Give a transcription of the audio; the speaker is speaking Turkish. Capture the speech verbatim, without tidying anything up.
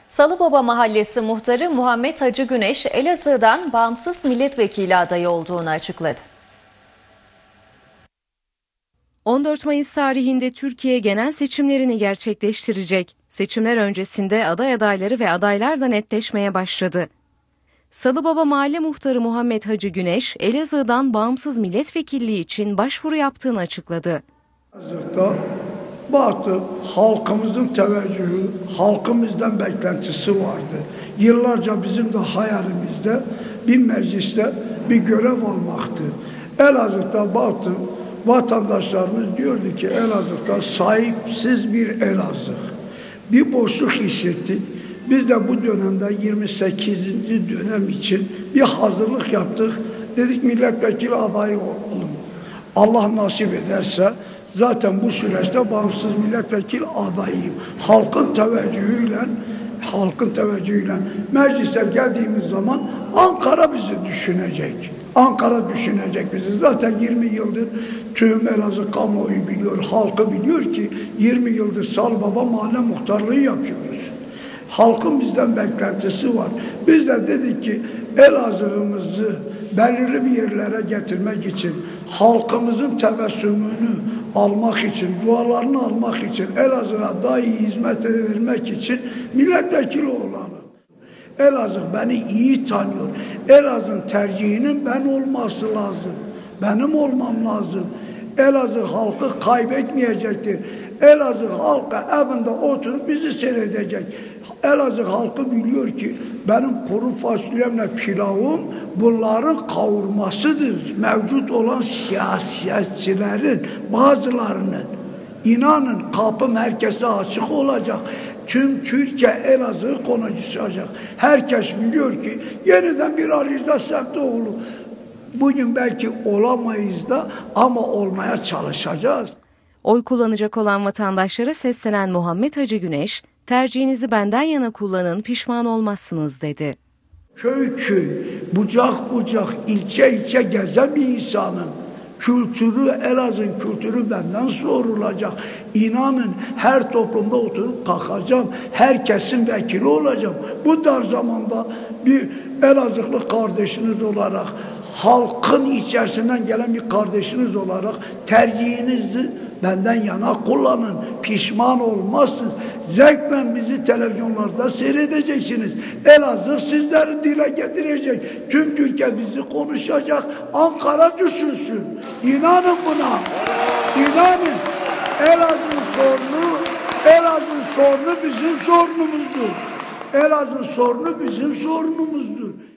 Salıbaba Mahallesi muhtarı Muhammed Hacı Güneş, Elazığ'dan bağımsız milletvekili adayı olduğunu açıkladı. on dört Mayıs tarihinde Türkiye genel seçimlerini gerçekleştirecek. Seçimler öncesinde aday adayları ve adaylar da netleşmeye başladı. Salıbaba Mahalle Muhtarı Muhammed Hacı Güneş, Elazığ'dan bağımsız milletvekilliği için başvuru yaptığını açıkladı. Elazığ'da bazı halkımızın teveccühü, halkımızdan beklentisi vardı. Yıllarca bizim de hayalimizde bir mecliste bir görev almaktı. Elazığ'da bazı vatandaşlarımız diyordu ki Elazığ'da sahipsiz bir Elazığ. Bir boşluk hissettik. Biz de bu dönemde yirmi sekizinci dönem için bir hazırlık yaptık. Dedik milletvekili adayı olun. Allah nasip ederse zaten bu süreçte bağımsız milletvekili adayıyım. Halkın teveccühüyle, halkın teveccühüyle meclise geldiğimiz zaman Ankara bizi düşünecek. Ankara düşünecek bizi. Zaten yirmi yıldır tüm Elazığ kamuoyu biliyor, halkı biliyor ki yirmi yıldır Salıbaba Mahalle Muhtarlığı yapıyoruz. Halkın bizden beklentisi var. Biz de dedik ki Elazığ'ımızı belirli bir yerlere getirmek için, halkımızın tebessümünü almak için, dualarını almak için, Elazığ'a daha iyi hizmet vermek için milletvekili olalım. Elazığ beni iyi tanıyor. Elazığ'ın tercihinin ben olması lazım. Benim olmam lazım. Elazığ halkı kaybetmeyecektir. Elazığ halkı evinde oturup bizi seyredecek. Elazığ halkı biliyor ki benim kuru fasulyemle pilavım bunların kavurmasıdır. Mevcut olan siyasetçilerin bazılarının. İnanın kapım herkese açık olacak. Tüm Türkiye Elazığ konuşacak. Herkes biliyor ki yeniden bir Ali Rıza Septoğlu. Bugün belki olamayız da ama olmaya çalışacağız. Oy kullanacak olan vatandaşlara seslenen Muhammed Hacı Güneş, tercihinizi benden yana kullanın, pişman olmazsınız dedi. Köy köy, bucak bucak, ilçe ilçe gezen bir insanım. Kültürü, Elazığ'ın kültürü benden sorulacak. İnanın her toplumda oturup kalkacağım. Herkesin vekili olacağım. Bu dar zamanda bir Elazığlı kardeşiniz olarak, halkın içerisinden gelen bir kardeşiniz olarak tercihinizi benden yana kullanın. Pişman olmazsınız. Zevkle bizi televizyonlarda seyredeceksiniz. Elazığ sizleri dile getirecek. Tüm Türkiye bizi konuşacak. Ankara düşünsün. İnanın buna. İnanın. Elazığ sorunu, Elazığ sorunu bizim sorunumuzdur. Elazığ sorunu bizim sorunumuzdur.